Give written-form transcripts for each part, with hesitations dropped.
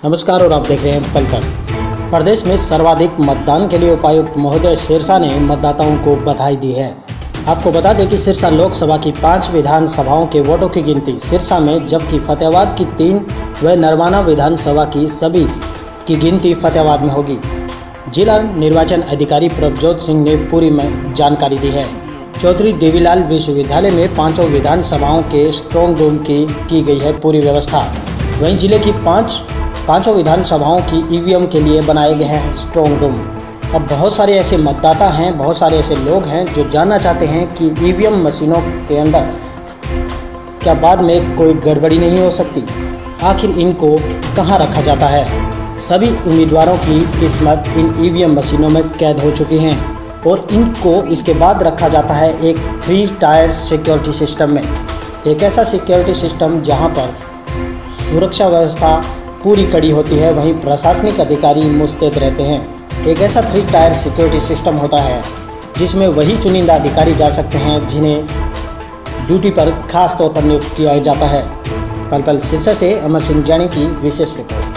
नमस्कार और आप देख रहे हैं पल पल। प्रदेश में सर्वाधिक मतदान के लिए उपायुक्त महोदय सिरसा ने मतदाताओं को बधाई दी है। आपको बता दें कि सिरसा लोकसभा की 5 विधानसभाओं के वोटों की गिनती सिरसा में, जबकि फतेहाबाद की 3 व नरवाना विधानसभा की सभी की गिनती फतेहाबाद में होगी। जिला निर्वाचन अधिकारी प्रभजोत सिंह ने पूरी जानकारी दी है। चौधरी देवीलाल विश्वविद्यालय में 5 विधानसभाओं के स्ट्रॉन्ग रूम की गई है पूरी व्यवस्था। वहीं जिले की 5 विधानसभाओं की ईवीएम के लिए बनाए गए हैं स्ट्रॉन्ग रूम। अब बहुत सारे ऐसे मतदाता हैं, बहुत सारे ऐसे लोग हैं जो जानना चाहते हैं कि ईवीएम मशीनों के अंदर क्या बाद में कोई गड़बड़ी नहीं हो सकती, आखिर इनको कहां रखा जाता है। सभी उम्मीदवारों की किस्मत इन ईवीएम मशीनों में कैद हो चुकी हैं और इनको इसके बाद रखा जाता है एक 3 टायर सिक्योरिटी सिस्टम में। एक ऐसा सिक्योरिटी सिस्टम जहां पर सुरक्षा व्यवस्था पूरी कड़ी होती है, वहीं प्रशासनिक अधिकारी मुस्तैद रहते हैं। एक ऐसा 3 टायर सिक्योरिटी सिस्टम होता है जिसमें वही चुनिंदा अधिकारी जा सकते हैं जिन्हें ड्यूटी पर खास तौर पर नियुक्त किया जाता है। पल पल सिरसा से अमर सिंह जानी की विशेष रिपोर्ट।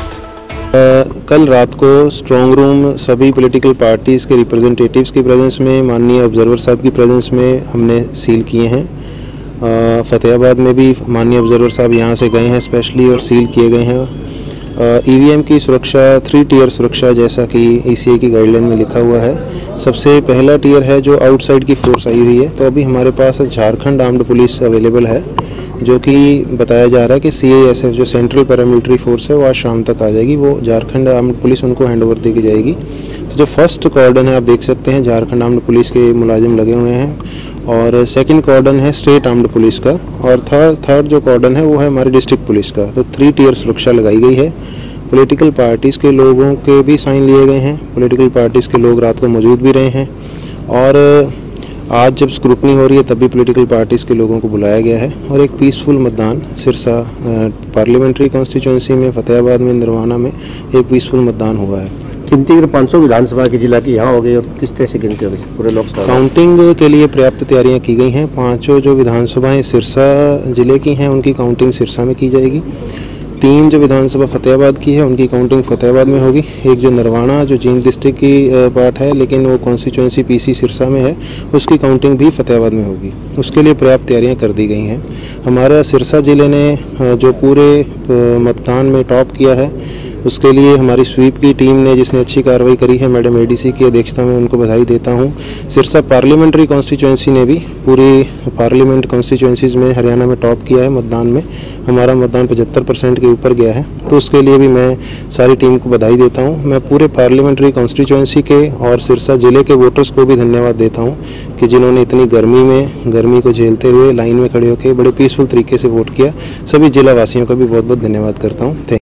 कल रात को स्ट्रॉन्ग रूम सभी पॉलिटिकल पार्टीज़ के रिप्रेजेंटेटिव्स की प्रेजेंस में, माननीय ऑब्जर्वर साहब की प्रेजेंस में हमने सील किए हैं। फतेहाबाद में भी माननीय ऑब्जर्वर साहब यहाँ से गए हैं स्पेशली और सील किए गए हैं। ईवीएम की सुरक्षा 3 टियर सुरक्षा जैसा कि ईसीआई की गाइडलाइन में लिखा हुआ है। सबसे पहला टियर है जो आउटसाइड की फोर्स आई हुई है, तो अभी हमारे पास झारखंड आर्म्ड पुलिस अवेलेबल है, जो कि बताया जा रहा है कि CISF जो सेंट्रल पैरामिलिट्री फोर्स है वो आज शाम तक आ जाएगी। वो झारखंड आर्म्ड पुलिस उनको हैंड ओवर दे के जाएगी। तो जो फर्स्ट कॉर्डन है आप देख सकते हैं झारखंड आर्म्ड पुलिस के मुलाजिम लगे हुए हैं, और सेकंड कॉर्डन है स्टेट आर्म्ड पुलिस का, और थर्ड जो कॉर्डन है वो है हमारी डिस्ट्रिक्ट पुलिस का। तो 3 टियर सुरक्षा लगाई गई है। पॉलिटिकल पार्टीज़ के लोगों के भी साइन लिए गए हैं। पॉलिटिकल पार्टीज़ के लोग रात को मौजूद भी रहे हैं, और आज जब स्क्रूटनी हो रही है तब भी पॉलिटिकल पार्टीज़ के लोगों को बुलाया गया है। और एक पीसफुल मतदान सिरसा पार्लियामेंट्री कॉन्स्टिट्यूंसी में, फतेहाबाद में, नरवाना में एक पीसफुल मतदान हुआ है। गिनती 500 विधानसभा की जिला की यहाँ हो गई, और किस तरह से गिनती होगी पूरे लोकसभा? काउंटिंग के लिए पर्याप्त तैयारियां की गई हैं। 5 जो विधानसभाएं सिरसा जिले की हैं उनकी काउंटिंग सिरसा में की जाएगी। 3 जो विधानसभा फतेहाबाद की है उनकी काउंटिंग फतेहाबाद में होगी। एक जो नरवाना जो जींद डिस्ट्रिक्ट की पार्ट है लेकिन वो कॉन्स्टिट्यूंसी PC सिरसा में है, उसकी काउंटिंग भी फतेहाबाद में होगी। उसके लिए पर्याप्त तैयारियां कर दी गई हैं। हमारा सिरसा जिले ने जो पूरे मतदान में टॉप किया है, उसके लिए हमारी स्वीप की टीम ने जिसने अच्छी कार्रवाई करी है, मैडम ADC की अध्यक्षता में उनको बधाई देता हूं। सिरसा पार्लियामेंट्री कॉन्स्टिट्यूंसी ने भी पूरी पार्लियामेंट कॉन्स्टिट्यूंसीज़ में हरियाणा में टॉप किया है मतदान में। हमारा मतदान 75% के ऊपर गया है, तो उसके लिए भी मैं सारी टीम को बधाई देता हूं। मैं पूरे पार्लियामेंट्री कॉन्स्टिट्यूंसी के और सिरसा ज़िले के वोटर्स को भी धन्यवाद देता हूँ कि जिन्होंने इतनी गर्मी को झेलते हुए लाइन में खड़े होकर बड़े पीसफुल तरीके से वोट किया। सभी जिला वासियों का भी बहुत बहुत धन्यवाद करता हूँ।